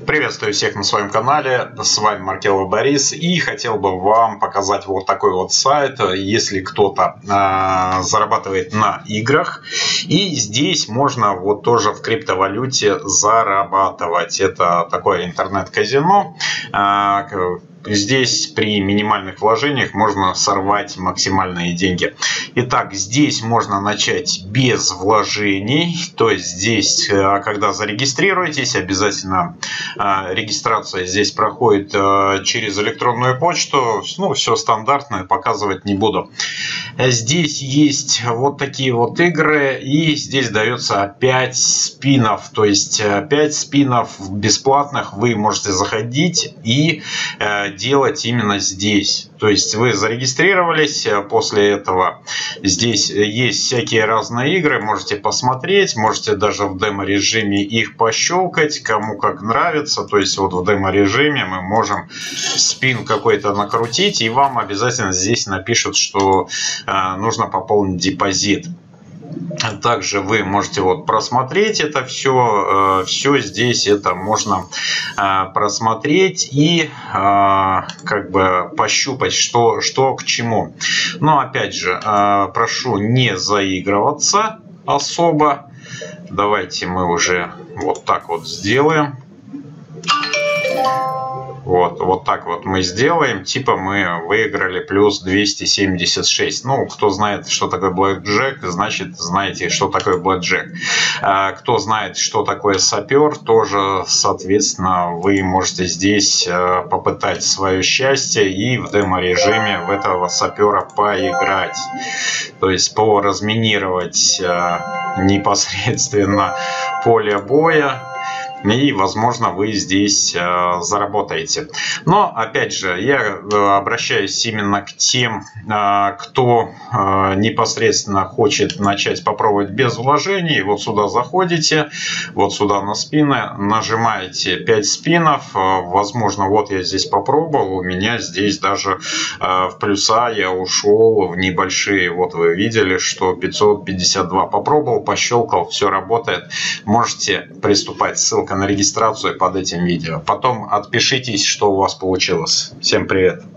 Приветствую всех на своем канале, с вами Маркелов Борис, и хотел бы вам показать вот такой вот сайт, если кто-то зарабатывает на играх, и здесь можно вот тоже в криптовалюте зарабатывать. Это такое интернет-казино. Здесь при минимальных вложениях можно сорвать максимальные деньги. Итак, здесь можно начать без вложений. То есть здесь, когда зарегистрируетесь, обязательно регистрация здесь проходит через электронную почту. Ну, все стандартное, показывать не буду. Здесь есть вот такие вот игры. И здесь дается 5 спинов. То есть 5 спинов бесплатных вы можете заходить и делать именно здесь. То есть вы зарегистрировались, после этого здесь есть всякие разные игры, можете посмотреть, можете даже в демо-режиме их пощелкать, кому как нравится. То есть вот в демо-режиме мы можем спин какой-то накрутить, и вам обязательно здесь напишут, что нужно пополнить депозит. Также вы можете вот просмотреть это все здесь это можно просмотреть и как бы пощупать, что к чему. Но опять же, прошу не заигрываться особо. Давайте мы уже вот так вот сделаем. Вот так вот мы сделаем, типа мы выиграли плюс 276. Ну, кто знает, что такое блэкджек, значит, знаете, что такое блэкджек. Кто знает, что такое сапер, тоже, соответственно, вы можете здесь попытать свое счастье и в демо-режиме в этого сапера поиграть. То есть поразминировать непосредственно поле боя. И, возможно, вы здесь заработаете. Но, опять же, я обращаюсь именно к тем, кто непосредственно хочет начать попробовать без вложений. Вот сюда заходите, вот сюда на спины, нажимаете 5 спинов. Возможно, вот я здесь попробовал, у меня здесь даже в плюса я ушел в небольшие. Вот вы видели, что 552 попробовал, пощелкал, все работает. Можете приступать, ссылка на регистрацию под этим видео. Потом отпишитесь, что у вас получилось. Всем привет!